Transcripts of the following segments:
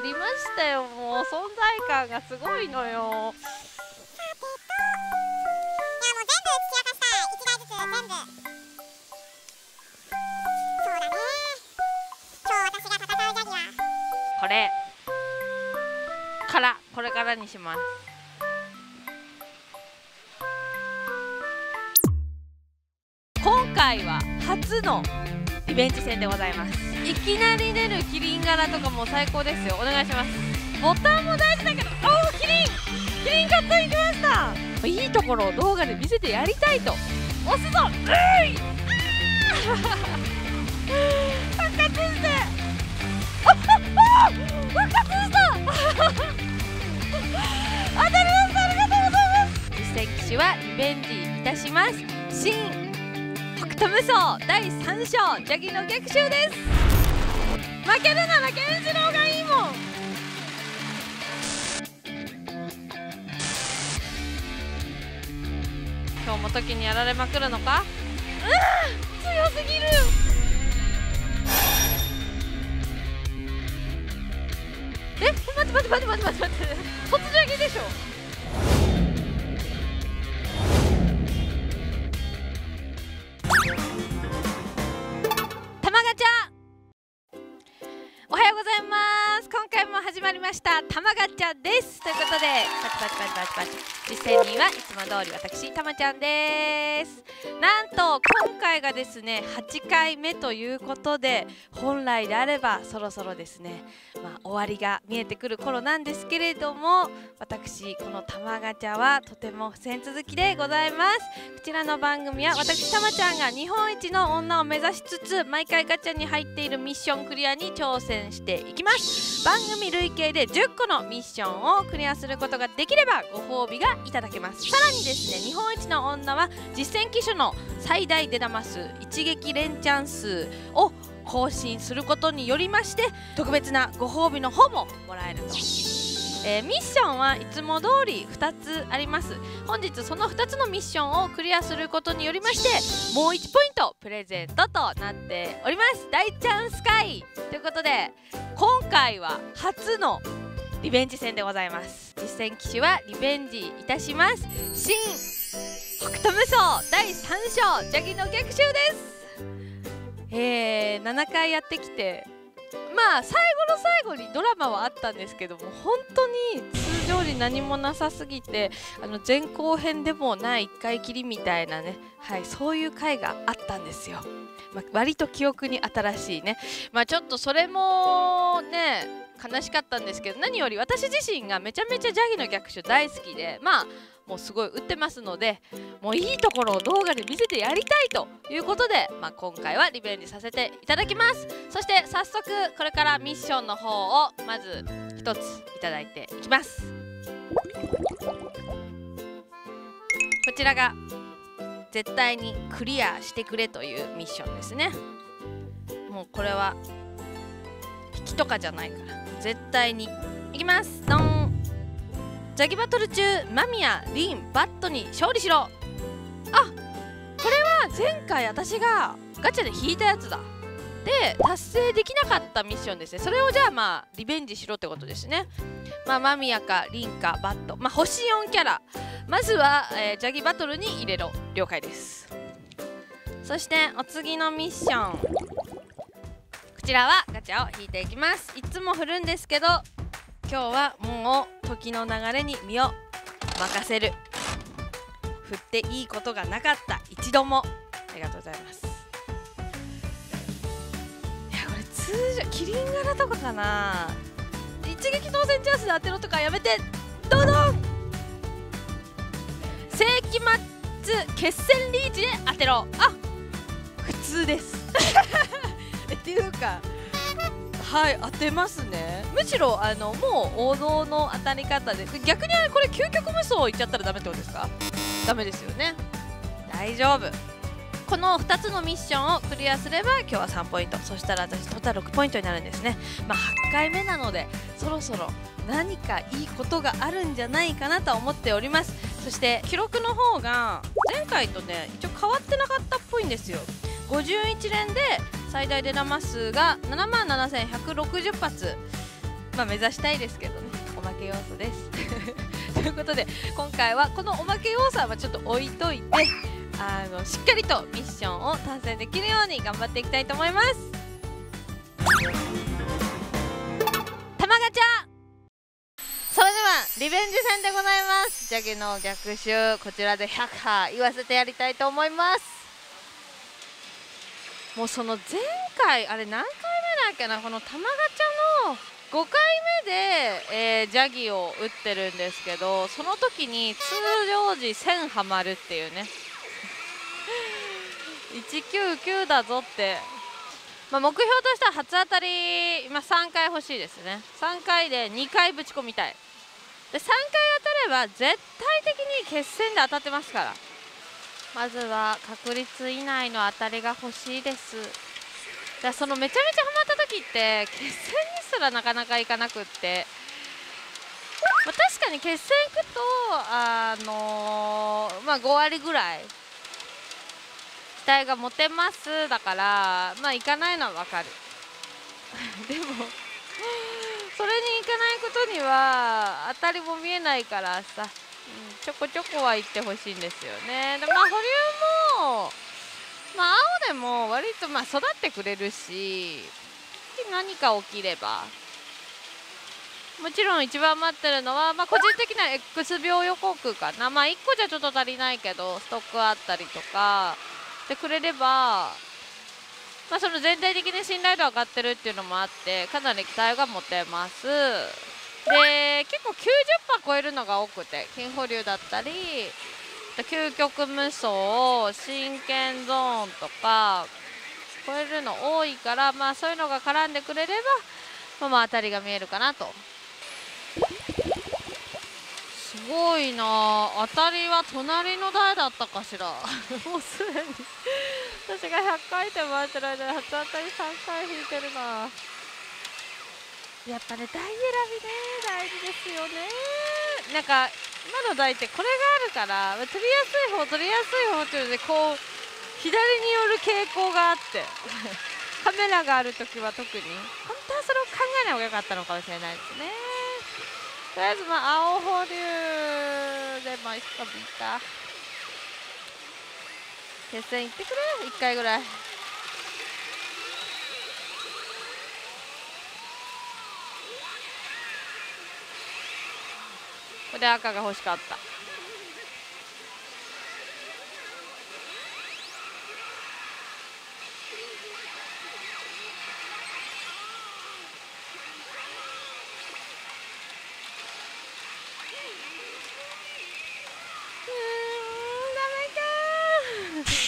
りましたよ。もう存在感がすごいのよ。これからにします。今回は初のリベンジ戦でございます。いきなり出るキリン柄とかも最高ですよ。お願いします。ボタンも大事だけど、おお、キリンカットいきました。いいところを動画で見せてやりたいと。押すぞ。復活して復活した当たりました。ありがとうございます。実戦機種はリベンジいたします。新北斗無双第3章ジャギの逆襲です。負けるならケンシロウがいいもん。今日も時にやられまくるのか。強すぎる。待って突撃でしょ。玉ガチャ、おはようございます。今回も始まりました玉ガチャです。ということでパチ実戦にはいつも通り私たまちゃんです。なんと今回がですね8回目ということで、本来であればそろそろですね、終わりが見えてくる頃なんですけれども、私この玉ガチャはとても付箋続きでございます。こちらの番組は私たまちゃんが日本一の女を目指しつつ、毎回ガチャに入っているミッションクリアに挑戦していきます。番組累計で10個のミッションをクリアすることができればご褒美がいただけます。さらにですね、日本一の女は実戦機種の最大出玉数、一撃連チャン数を更新することによりまして、特別なご褒美の方ももらえると。ミッションはいつも通り2つあります。本日その2つのミッションをクリアすることによりまして、もう1ポイントプレゼントとなっております。大チャンス回ということで、今回は初のリベンジ戦でございます。実戦機種はリベンジいたします。新北斗無双第3章ジャギの逆襲です。7回やってきて、最後の最後にドラマはあったんですけども、本当に通常に何もなさすぎて、前後編でもない1回きりみたいなね、そういう回があったんですよ。割と記憶に新しいね。ちょっとそれもね悲しかったんですけど、何より私自身がめちゃめちゃジャギの逆襲大好きで、もうすごい打ってますので、もういいところを動画で見せてやりたいということで、今回はリベンジさせていただきます。そして早速これからミッションの方をまず1ついただいていきます。こちらが絶対にクリアしてくれというミッションですね。もうこれは引きとかじゃないから絶対にいきます。ドン。ジャギバトル中、間宮、リン、バットに勝利しろ。これは前回私がガチャで引いたやつだ。で達成できなかったミッションですね。それをじゃあリベンジしろってことですね。間宮かリンかバット、星4キャラ、まずは、ジャギバトルに入れろ。了解です。そしてお次のミッション、こちらはガチャを引いていきます。いつも振るんですけど、今日はもう時の流れに身を任せる。振っていいことがなかった、一度も。ありがとうございます。いやこれ通常キリン柄とかかな。一撃当選チャンスで当てろとかやめて。ドドン。世紀末決戦リーチで当てろ。普通ですっていうか当てますね。むしろもう王道の当たり方で、逆にこれ究極無双いっちゃったらダメってことですか。ダメですよね。大丈夫。この2つのミッションをクリアすれば今日は3ポイント、そしたら私トータル6ポイントになるんですね。8回目なのでそろそろ何かいいことがあるんじゃないかなと思っております。そして記録の方が前回とね一応変わってなかったっぽいんですよ。51連で最大出玉数が77,160発まあ目指したいですけどね、おまけ要素ですということで今回はこのおまけ要素はちょっと置いといて、しっかりとミッションを達成できるように頑張っていきたいと思います。玉ガチャ、それではリベンジ戦でございます。ジャゲの逆襲、こちらで100羽言わせてやりたいと思います。もうその前回あれ何回目だっけな、この玉ガチャの5回目で、ジャギを打ってるんですけど、その時に通常時1000ハマるっていうね199だぞって、まあ、目標としては初当たり、今3回欲しいですね。3回で2回ぶち込みたいで、3回当たれば絶対的に決戦で当たってますから、まずは確率以内の当たりが欲しいです。じゃあそのめちゃめちゃハマった時って決戦にすらなかなかいかなくって、まあ、確かに決戦行くとまあ5割ぐらい期待が持てますだから、まあ行かないのはわかるでもそれに行かないことには当たりも見えないからさ、ちょこちょこは行ってほしいんですよね。で、まあ保留もまあ青でも割とまあ育ってくれるし、何か起きれば、もちろん一番待ってるのは、まあ個人的な X 秒予告かな。まあ1個じゃちょっと足りないけどストックあったりとかしてくれれば、まあその全体的に信頼度上がってるっていうのもあってかなり期待が持てます。で結構90%超えるのが多くて、金保留だったり究極無双、真剣ゾーンとか超えるの多いから、まあそういうのが絡んでくれれば、まあ当たりが見えるかなと。すごいな、当たりは隣の台だったかしらもうすでに私が100回転回ってる間に初当たり3回引いてるな。やっぱね、台選びね大事ですよね。なんか今の台ってこれがあるから取りやすい方取りやすい方っていうので、こう左による傾向があってカメラがある時は特に本当はそれを考えない方が良かったのかもしれないですね。とりあえずまあ青保留でまあ一かビータ決戦行ってくれ1回ぐらい。これで赤が欲しかった。ダメか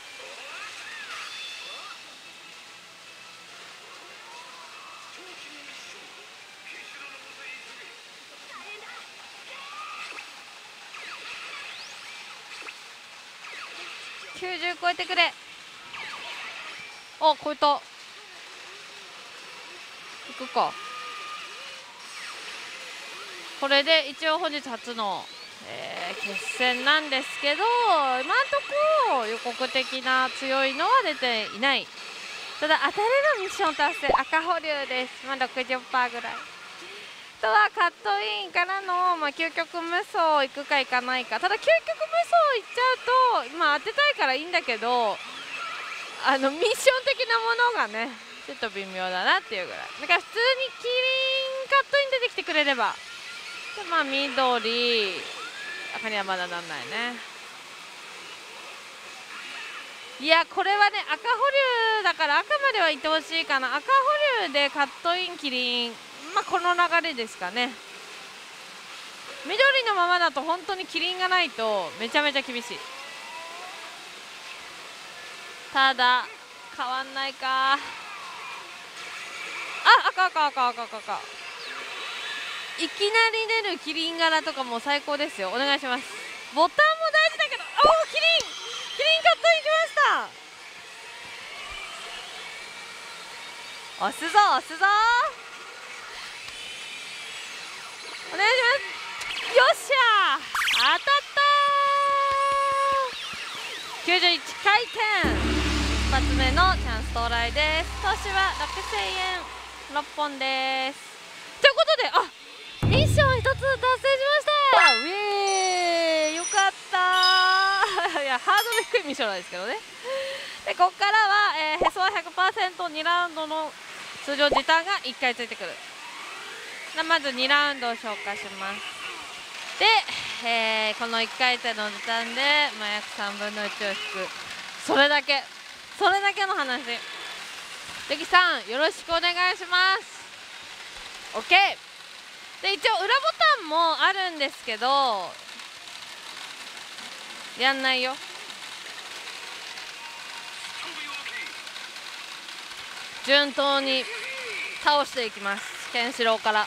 90超えてくれ。あ、超えた。いくか。これで一応本日初の、決戦なんですけど、今んとこ予告的な強いのは出ていない。ただ当たりのミッション達成、赤保留です。まあ 60% ぐらい。あとはカットインからの、まあ、究極無双行くか行かないか。ただ究極無双行っちゃうと、まあ当てたいからいいんだけど、ミッション的なものがねちょっと微妙だなっていうぐらいだから、普通にキリンカットイン出てきてくれれば、でまあ緑赤にはまだなんないね。いやこれはね赤保留だから赤までは行ってほしいかな。赤保留でカットインキリン、まあこの流れですかね。緑のままだと本当にキリンがないとめちゃめちゃ厳しい。ただ変わんないか。あ、赤赤赤赤赤赤、いきなり出るキリン柄とかも最高ですよ。お願いします。ボタンも大事だけど、おおキリンカットインきました。押すぞ押すぞ、お願いします。よっしゃ当たったー。91回転、一発目のチャンス到来です。投資は6000円6本です。 ということで、ミッション1つ達成しましたウェーイ、よかったいや、ハードル低いミッションなんですけどね。で、ここからは、へそは 100% 2ラウンドの通常時短が1回ついてくる。まず2ラウンドを消化します。で、この1回転の時短で、約3分の1を引く。それだけの話。関さん、よろしくお願いします。 OK で、一応裏ボタンもあるんですけど、やんないよ。順当に倒していきます、ケンシロウから。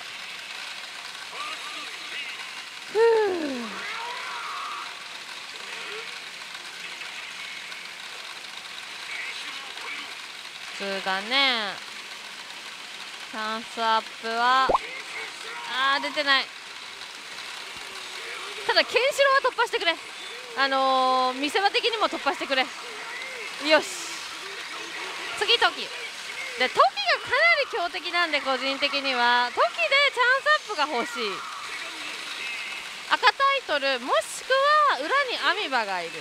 普通だね。チャンスアップは出てない。ただケンシロウは突破してくれ。見せ場的にも突破してくれ。よし、次トキで、トキがかなり強敵なんで、個人的にはトキでチャンスアップが欲しい。赤タイトルもしくは裏にアミバがいる。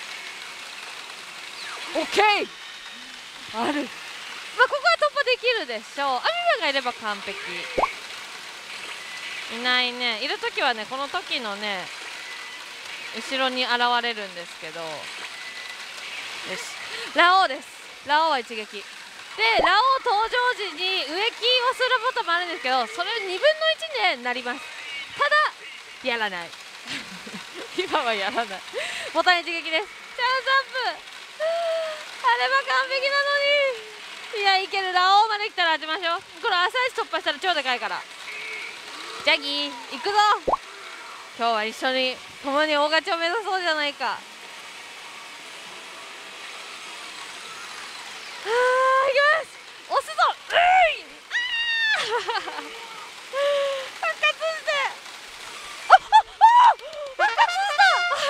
OK ある。ここは突破できるでしょう。アミバがいれば完璧。いないね。いるときはね、この時のね後ろに現れるんですけど。よし、ラオウです。ラオウは一撃で、ラオウ登場時に植木をすることもあるんですけど、それ2分の1になります。ただやらない今はやらないボタン一撃です。チャンスアップあれば完璧なのに。いや、いける。ラオウまで来たら当てましょう。これ朝一突破したら超でかいから。ジャギー行くぞ。今日は一緒に共に大勝ちを目指そうじゃないか。いきます。押すぞ。復活して復活した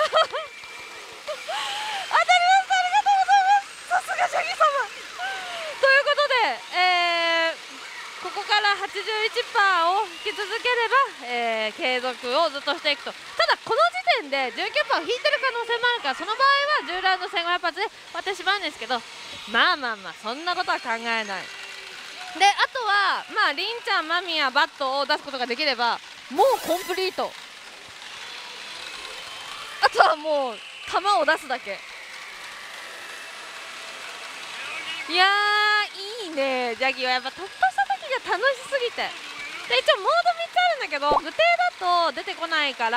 当たりました。ありがとうございます。さすがジャギ様ということで、ここから81%を引き続ければ、継続をずっとしていくと。ただこの時点で19%を引いてる可能性もあるから、その場合は10ラウンド1500発で割ってしまうんですけど、そんなことは考えない。で、あとはリンちゃん、マミヤ、バットを出すことができればもうコンプリート。あとはもう球を出すだけ。いやー、いいね。ジャギはやっぱ突破した時が楽しすぎて。で、一応モード3つあるんだけど、具体だと出てこないから、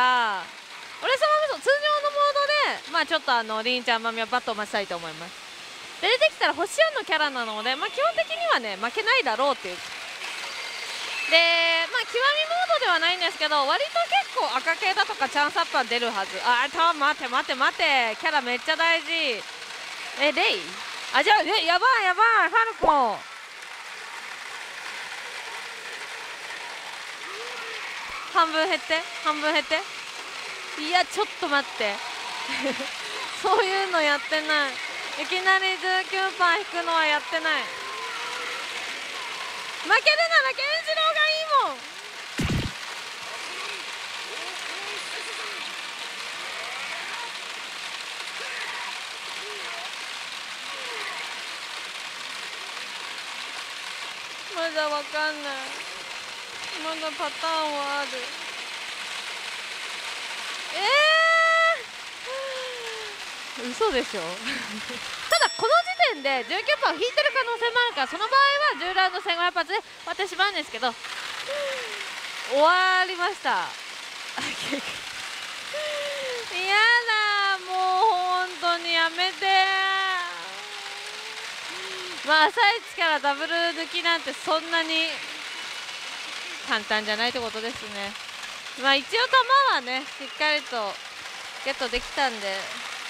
俺様こそ通常のモードでちょっとリンちゃん、マミヤ、バットを待ちたいと思います。で、出てきたら星4のキャラなので、基本的にはね負けないだろうっていう。で、極みモードではないんですけど、割と結構赤系だとかチャンスアップは出るはず。待てキャラめっちゃ大事。レイじゃあやばいファルコン。半分減っていや、ちょっと待ってそういうのやってない。いきなり 19% 引くのはやってない。負けるならケンシロウがいいもん。まだわかんない。まだパターンはある。嘘でしょただこの時点で 19% 引いてる可能性もあるから、その場合は10ラウンド1500発で割ってしまうんですけど、終わりました嫌だ、もう本当にやめて。朝一からダブル抜きなんてそんなに簡単じゃないってことですね。一応球はねしっかりとゲットできたんで。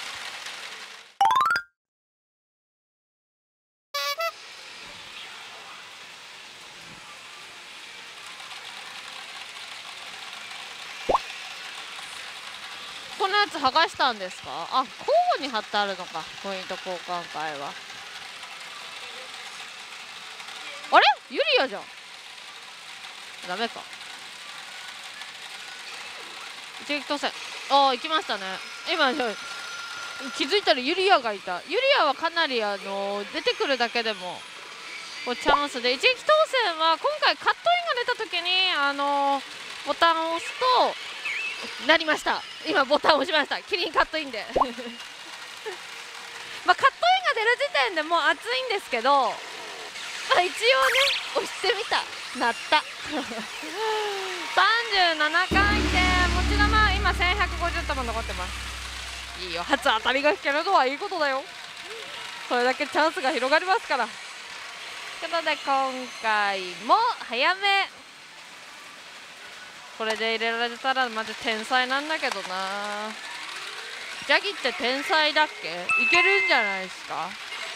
このやつ剥がしたんですか。交互に貼ってあるのか、ポイント交換会は。あれユリアじゃん。 ダメか。一撃当選。ああ、行きましたね。今気づいたらユリアがいた。ユリアはかなり出てくるだけでもこうチャンスで、一撃当選は今回カットインが出た時にボタンを押すとなりました。今ボタンを押しました。キリンカットインでまあカットインが出る時点でもう熱いんですけど、まあ、一応ね押してみた。なった37回転持ち玉今1150玉残ってます。いいよ、初当たりが引けるのはいいことだよ。それだけチャンスが広がりますから。ということで今回も早め、これで入れられたらマジ天才なんだけどな。ジャギって天才だっけ？いけるんじゃないですか。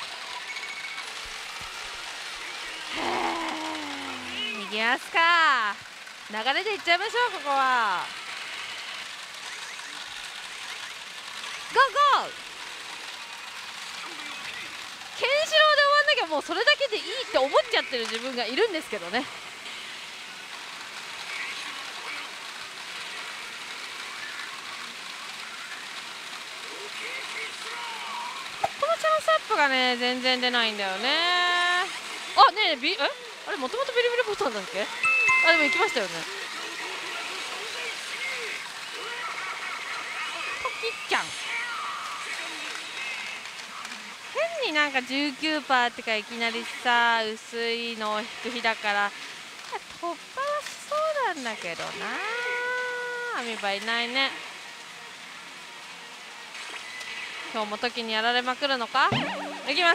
逃げますか。流れでいっちゃいましょう。ここはゴーゴー。ケンシロウで終わんなきゃもうそれだけでいいって思っちゃってる自分がいるんですけどね。このチャンスアップがね全然出ないんだよね。あねえあれもともとビリビリボタンだっけ。あでも行きましたよね。トキちゃん変になんか 19% ってかいきなりさ薄いのを引く日だから突破はしそうなんだけどな。アミバいないね。今日も時にやられまくるのか。いきます。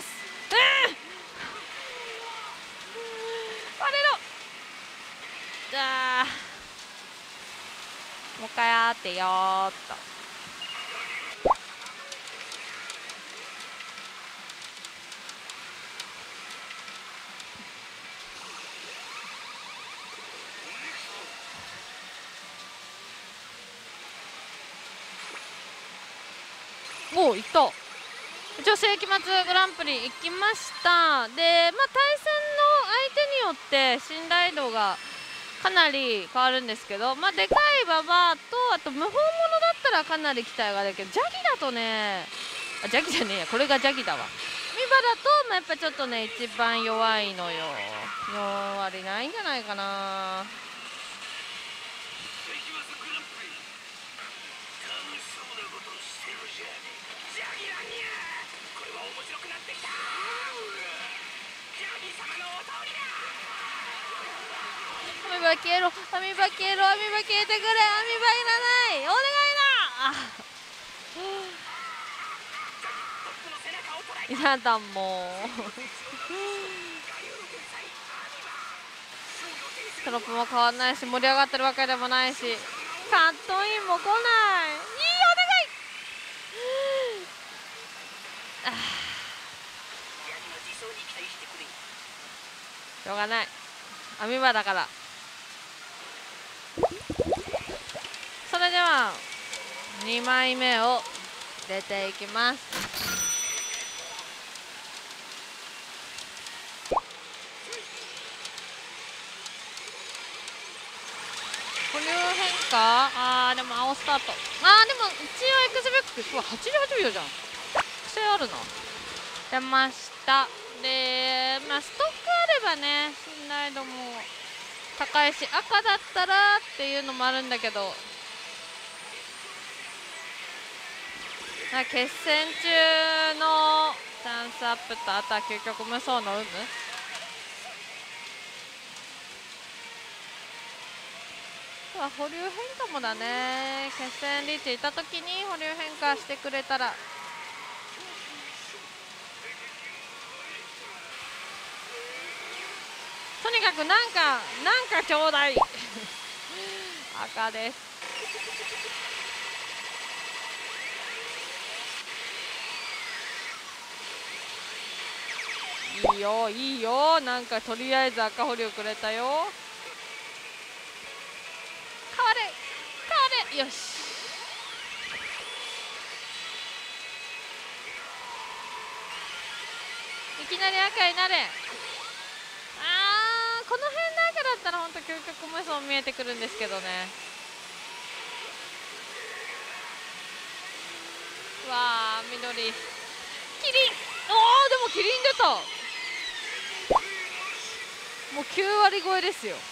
割れろ。じゃあもう一回当てよーっと。おお、いった。一応世紀末グランプリ行きました。で、まあ、対戦の相手によって信頼度がかなり変わるんですけど、まあ、でかいババアとあと無法者だったらかなり期待があるけど、ジャギだとね、あジャギじゃねえや、これがジャギだわ。ミバだと、まあ、やっぱちょっとね一番弱いのよ。4割ないんじゃないかな。アミバ消えろ、アミバ消えろ、アミバ消えてくれ、アミバいらない、お願いな。やだもうトロップも変わんないし盛り上がってるわけでもないしカットインも来ない。いいお願い。しょうがない、アミバだから。それでは2枚目を出ていきます。保留変化。でも青スタート。でも一応エクスベックスは88秒じゃん。癖あるな。出ました。でまあストックあればね信頼度も高いし赤だったらっていうのもあるんだけど、決戦中のチャンスアップとあとは究極無双の有無。保留変化もだね。決戦リーチいた時に保留変化してくれたら。とにかくなんかちょうだい赤です。いいよいいよ、なんかとりあえず赤保留くれたよ。変われよし。いきなり赤になれ。この辺だかだったら本当究極無双見えてくるんですけどね。うわー、緑キリン、おーでもキリン出た。もう9割超えですよ。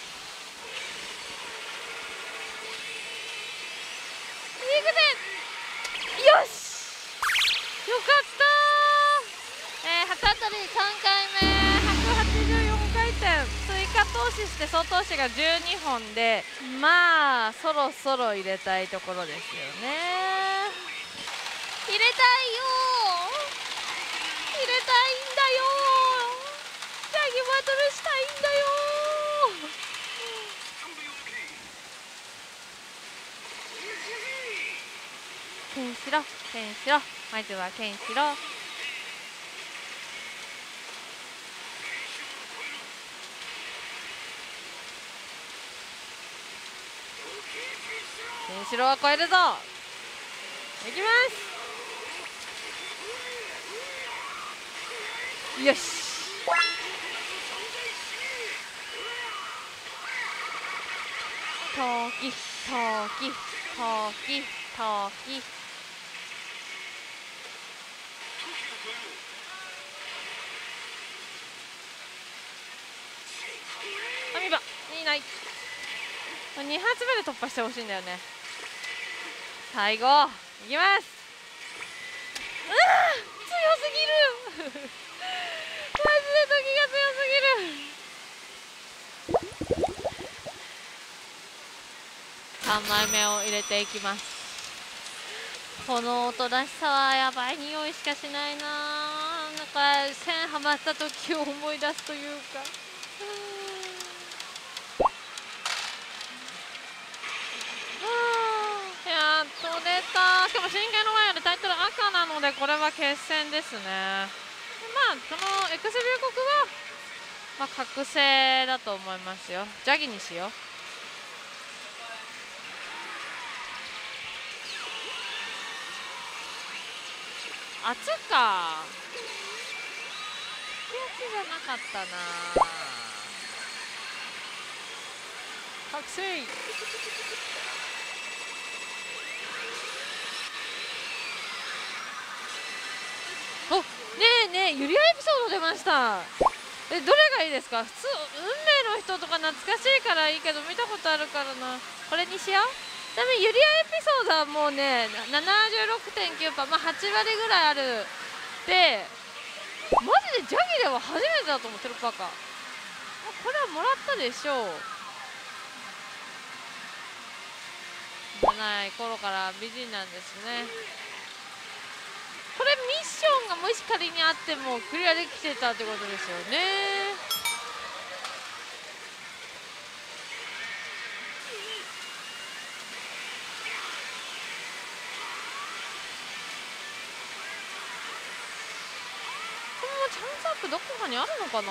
いくぜ、よし、よかったー。初当たり3回目184回転、追加投資して総投資が12本で、まあそろそろ入れたいところですよね。入れたいよー、入れたいんだよー、ジャギバトルしたいんだよー。ケンシロウ、ケンシロウ、まずはケンシロウ。ケンシロウは超えるぞ。いきます。よし。トキトキトキトキ。アミバいない。2発目で突破してほしいんだよね。最後いきます。強すぎるマジで時が強すぎる。3枚目を入れていきます。この音らしさはやばい匂いしかしないな。なんか線はまった時を思い出すというか。やっと出た。しかも真剣のワイヤーでタイトル赤なので、これは決戦ですね。まあこのエクス龍国は、まあ、覚醒だと思いますよ。ジャギにしよう。圧か。圧じゃなかったな。覚醒。お、ねえねえ、ユリアエピソード出ました。どれがいいですか？普通運命の人とか懐かしいからいいけど、見たことあるからな。これにしよう。ちなみにユリアエピソードはもうね 76.9%、まあ8割ぐらいあるで、マジでジャギでは初めてだと思ってる。バカ、これはもらったでしょう。じゃない頃から美人なんですね。これミッションがもし仮にあってもクリアできてたってことですよね。このチャンスアップどこかにあるのかな。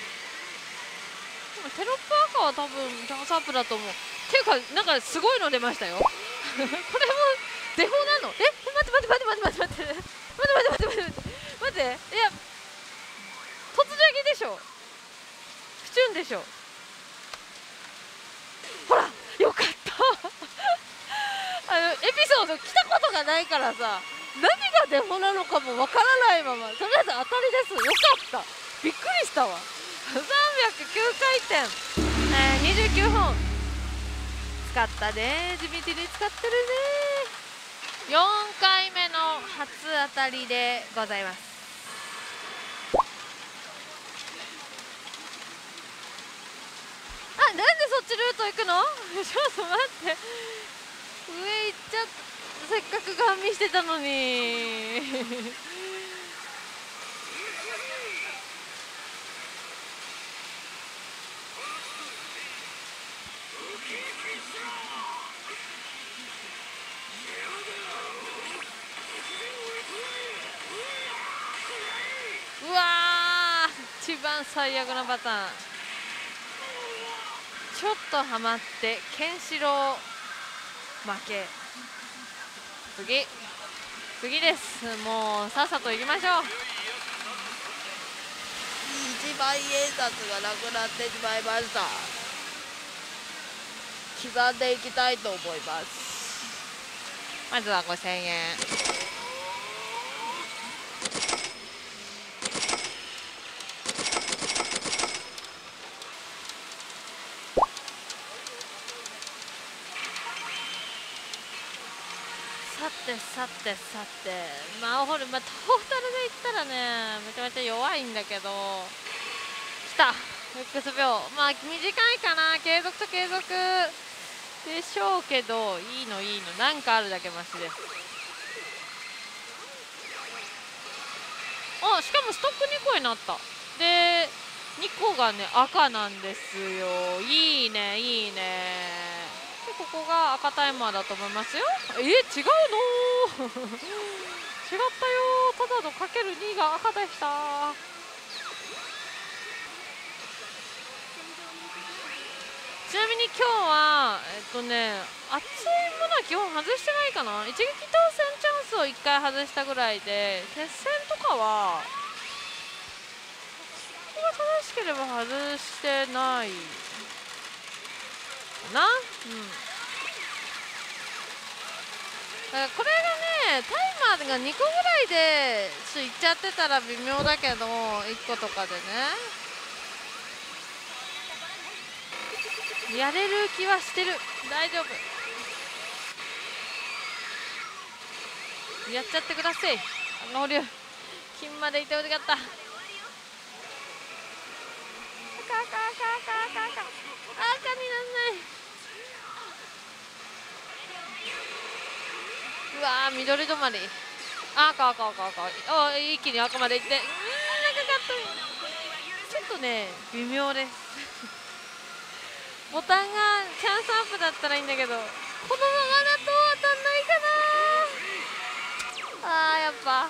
テロップ赤は多分チャンスアップだと思う。っていうかなんかすごいの出ましたよこれもデフォなの。待って待って待って待って待って待って待って待って待って待って、いや突ジャギでしょ、不チュンでしょ。ほらよかったエピソード来たことがないからさ、何がデフォなのかもわからないまま、とりあえず当たりです。よかった、びっくりしたわ309回転、29本使ったね。地道に使ってるね。4回目の初当たりでございます。あ、なんでそっちルート行くのちょっと待って、上行っちゃった、せっかくガン見してたのにうわー、一番最悪なパターン。ちょっとハマってケンシロウ負け。次です。もうさっさと行きましょう。 万円札がなくなってしまいました。刻んでいきたいと思います。 まずは5000円。さてマンホール、トータルで言ったらねめちゃめちゃ弱いんだけど、きた X 秒、短いかな、継続と継続でしょうけど、いいのなんかあるだけマシです。しかもストック2個になった。で2個がね赤なんですよ。いいねで、ここが赤タイマーだと思いますよ。違うの違ったよ。ただのかける2が赤でした。ちなみに今日は熱いものは基本外してないかな。一撃当選チャンスを1回外したぐらいで、決戦とかはここが正しければ外してないかな。これがねタイマーが2個ぐらいでいっちゃってたら微妙だけど、1個とかでねやれる気はしてる。大丈夫、やっちゃってください。合流金までいてほしかった。赤になんない。うわー、緑止まり。赤一気に赤までいって、長かった。ちょっとね微妙ですボタンがチャンスアップだったらいいんだけど、このままだと当たんないかな。やっぱ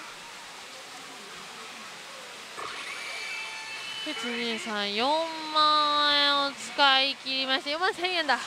123、4万円を使い切りました。4万1000円だ。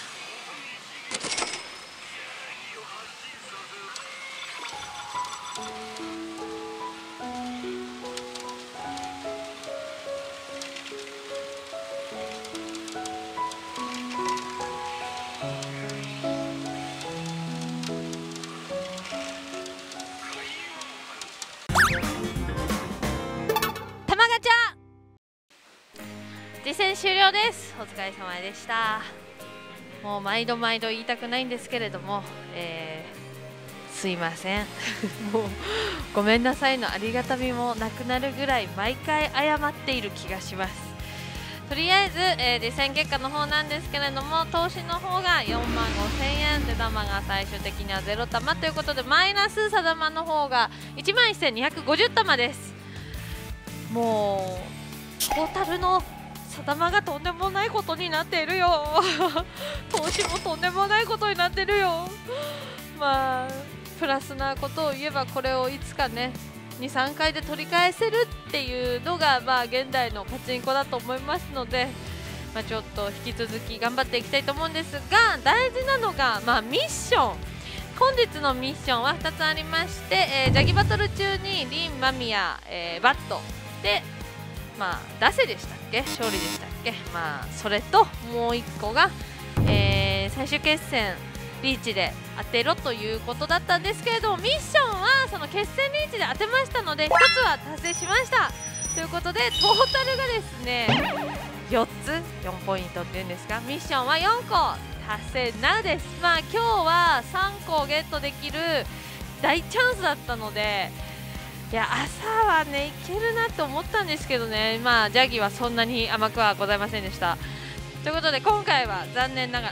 実戦終了です。お疲れ様でした。もう毎度言いたくないんですけれども、すいませんもうごめんなさいのありがたみもなくなるぐらい毎回謝っている気がします。とりあえず、実戦結果の方なんですけれども、投資の方が4万5000円、出玉が最終的には0玉ということで、マイナス差玉の方が1万1250玉です。もうトータルの差玉がとんでもないことになっているよ投資もとんでもないことになってるよ。プラスなことを言えば、これをいつかね2、3回で取り返せるっていうのが現代のパチンコだと思いますので、ちょっと引き続き頑張っていきたいと思うんですが、大事なのが、ミッション。本日のミッションは2つありまして、ジャギバトル中にリン、マミヤ、バットで出せでしたっけ、勝利でしたっけ、それともう1個が、最終決戦リーチで当てろということだったんですけれども、ミッションはその決戦リーチで当てましたので1つは達成しましたということで、トータルがですね4つ、4ポイントっていうんですか、ミッションは4個達成なうです。今日は3個ゲットできる大チャンスだったので、朝はねいけるなと思ったんですけどね、ジャギはそんなに甘くはございませんでした。ということで今回も残念なが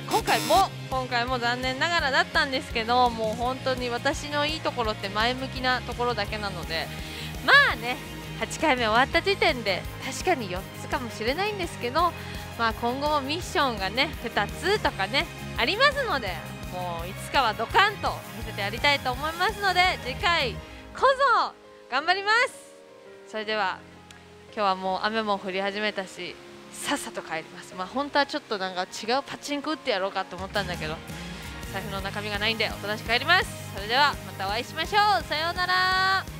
らだったんですけど、もう本当に私のいいところって前向きなところだけなので、8回目終わった時点で確かに4つかもしれないんですけど、今後もミッションがね2つとかねありますので、もういつかはドカンと見せてやりたいと思いますので、次回こそ頑張ります。それでは今日はもう雨も降り始めたし、さっさと帰ります。本当はちょっとなんか違うパチンコ打ってやろうかと思ったんだけど、財布の中身がないんでおとなしく帰ります。それではまたお会いしましょう。さようなら。